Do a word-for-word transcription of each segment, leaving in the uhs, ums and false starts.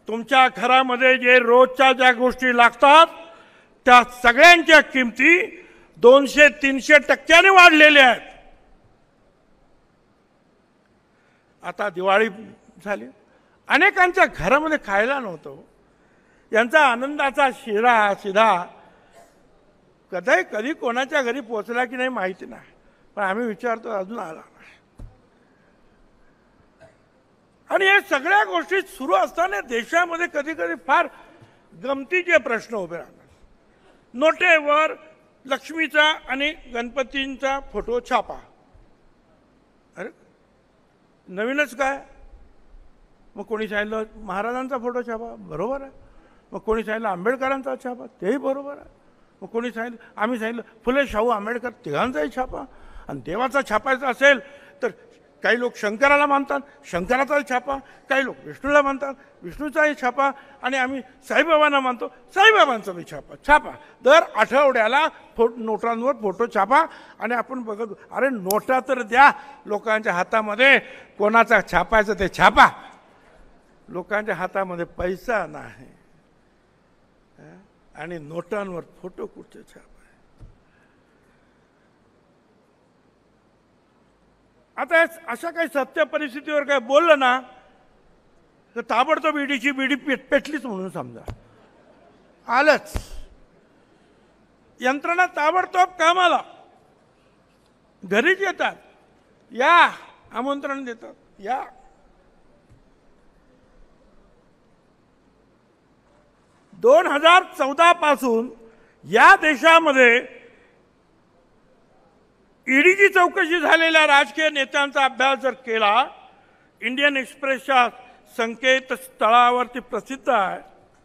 तुमच्या घरामध्ये जे रोजच्या ज्या गोष्टी लागतात त्या सगळ्यांच्या किमती दोनशे तीनशे टक्क्याने वाढलेल्या आहेत. आता दिवाळी झाली, अनेकांच्या घरामध्ये खायला नव्हतं. यांचा आनंदाचा शिरा शिधा कधी कधी कोणाच्या घरी पोचला की नाही माहिती नाही, पण आम्ही विचारतो अजून आला नाही. आणि हे सगळ्या गोष्टी सुरू असताना देशामध्ये कधी कधी फार गमतीचे प्रश्न उभे राहतात. नोटेवर लक्ष्मीचा आणि गणपतींचा फोटो छापा. अरे नवीनच काय? मग कोणी सांगितलं महाराजांचा फोटो छापा, बरोबर आहे. मग कोणी सांगितलं आंबेडकरांचा छापा, तेही बरोबर आहे. मग कोणी सांगितलं आम्ही सांगितलं फुले शाहू आंबेडकर तिघांचाही छापा. आणि देवाचा छापायचा असेल तर काही लोक शंकराला मानतात, शंकराचाही छापा. काही लोक विष्णूला मानतात, विष्णूचाही छापा. आणि आम्ही साईबाबांना मानतो, साईबाबांचाही छापा. छापा दर आठवड्याला फो नोटांवर फोटो छापा. आणि आपण बघत अरे नोटा तर द्या लोकांच्या हातामध्ये, कोणाचा छापायचं ते छापा. लोकांच्या हातामध्ये पैसा नाही आणि नोटांवर फोटो कुठचे छापा. आता अशा काही सत्य परिस्थितीवर काय बोललं ना तर ताबडतोब ईडीची बीडी पेट पेटलीच म्हणून समजा. आलंच यंत्रणा ताबडतोब कामाला, घरीच येतात, या आमंत्रण देतात, या. दोन हजार चौदा पासून या देशामध्ये ईडीची चौकशी झालेल्या राजकीय नेत्यांचा अभ्यास जर केला, इंडियन एक्सप्रेसच्या संकेतस्थळावरती प्रसिद्ध आहे.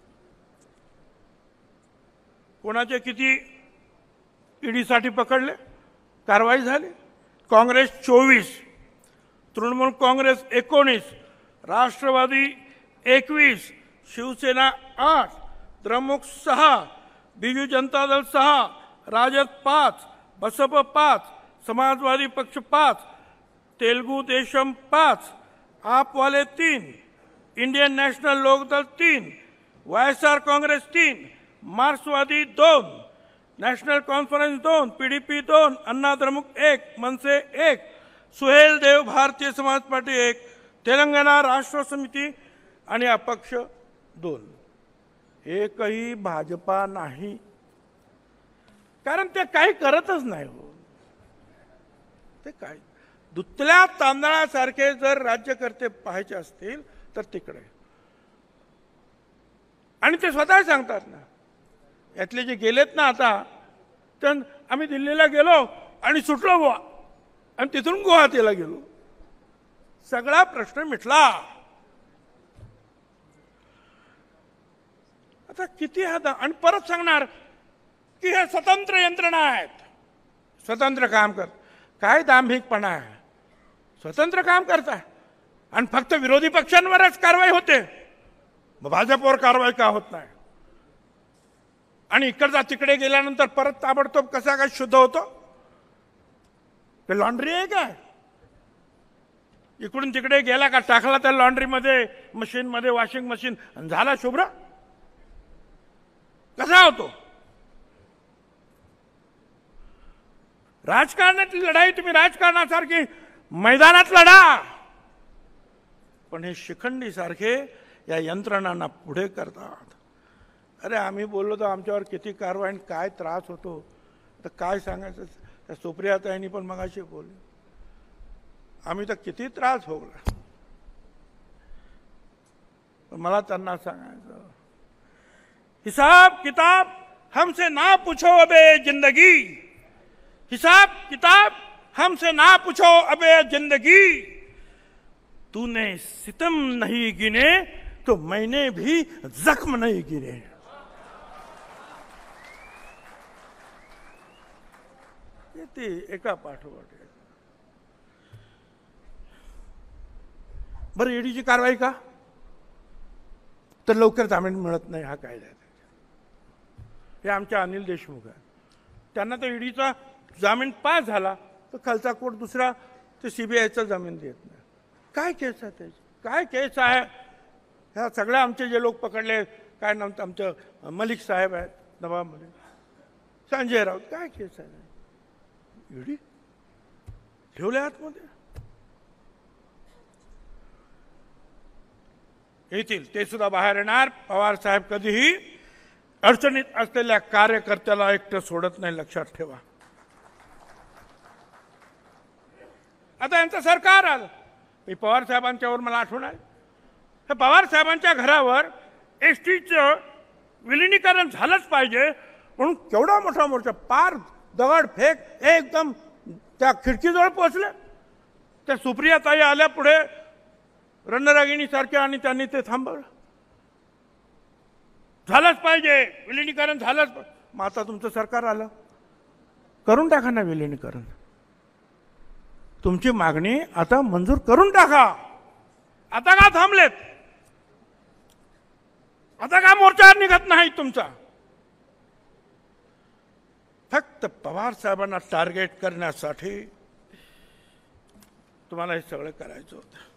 कोणाचे किती ईडीसाठी पकडले, कारवाई झाली. काँग्रेस चोवीस, तृणमूल काँग्रेस एकोणीस, राष्ट्रवादी एकवीस, शिवसेना आठ, द्रमुक सहा, बिजू जनता दल सहा, राजद पाच, बसप पाच, समाजवादी पक्ष पाच, तेलुगू देशम पाच, आपवाले तीन, इंडियन नॅशनल लोकदल तीन, वायएसआर काँग्रेस तीन, मार्क्सवादी दोन, नॅशनल कॉन्फरन्स दोन, पीडीपी दोन, अन्ना द्रमुक एक, मनसे एक, सुहेल देव भारतीय समाज पार्टी एक, तेलंगणा राष्ट्र समिती आणि अपक्ष दोन. एकही भाजपा नाही, कारण ते काही करतच नाही. हो ते काय दुधल्या तांदळासारखे जर राज्यकर्ते पाहायचे असतील तर तिकडे. आणि ते स्वतः सांगतात ना, यातले जे गेलेत ना आता, तर आम्ही दिल्लीला गेलो आणि सुटलो गोवा आणि तिथून गुवाहाटीला गेलो, सगळा प्रश्न मिटला. आता किती हा आणि परत सांगणार की हे स्वतंत्र यंत्रणा आहेत, स्वतंत्र काम कर. काय दांभिकपणा आहे, स्वतंत्र काम करता आणि फक्त विरोधी पक्षांवरच कारवाई होते, मग भाजपवर कारवाई का होत नाही? आणि इकडचा तिकडे गेल्यानंतर परत ताबडतोब कसा काय शुद्ध होतो? ते लॉन्ड्री आहे काय? इकडून तिकडे गेला का टाकला त्या लॉन्ड्रीमध्ये, मशीनमध्ये, वॉशिंग मशीन, झाला शुभ्र? कसा होतो? राजकारणातली लढाई तुम्ही राजकारणासारखी मैदानात लढा, पण हे शिखंडी सारखे या यंत्रणांना पुढे करतात. अरे आम्ही बोललो तर आमच्यावर किती कारवाई, काय त्रास होतो, तर काय सांगायचं. त्या सुप्रियाताईंनी पण मगाशी बोलली, आम्ही तर किती त्रास भोगला. पण मला त्यांना सांगायचं, हिसाब किताब हमसे ना पूछो अबे जिंदगी, हिसाब किताब हमसे ना पूछो अबे जिंदगी, तूने सितम नहीं गिने तो मैंने भी जख्म नहीं गिने. ते एका पाठोपाठ. बरं ईडीची कारवाई का? तर लवकर जामीन मिळत नाही, हा कायदा आहे. हे आमच्या अनिल देशमुख आहे, त्यांना तर ईडीचा जामीन पास झाला तर खालचा कोर्ट दुसरा ते सीबीआयचा जामीन देत नाही. काय केस आहे त्याची? काय केस आहे? ह्या सगळ्या आमचे जे लोक पकडले, काय नाव आमचं मलिक साहेब आहेत, नवाब मलिक, संजय राऊत, काय केस आहे ईडी ठेवले आतमध्ये. येतील ते सुद्धा बाहेर येणार. पवार साहेब कधीही अडचणीत असलेल्या कार्यकर्त्याला एकटं सोडत नाही, लक्षात ठेवा. आता यांचं सरकार आलं, मी पवार साहेबांच्यावर मला आठवण आहे, तर पवार साहेबांच्या घरावर एस टीचं विलिनीकरण झालंच पाहिजे म्हणून केवढा मोठा मोर्चा, पार दगड फेक एकदम त्या खिडकीजवळ पोहोचले. त्या सुप्रियाताई आल्या पुढे रणरागिणी सारख्या आणि त्यांनी ते थांबवलं. झालंच पाहिजे विलिनीकरण, झालंच. मग आता तुमचं सरकार आलं, करून टाका ना विलिनीकरण. तुमची मागणी आता मंजूर करून टाका. आता का थांबलेत? आता का मोर्चा निघत नाही तुमचा? फक्त पवार साहेबांना टार्गेट करण्यासाठी तुम्हाला हे सगळं करायचं होतं.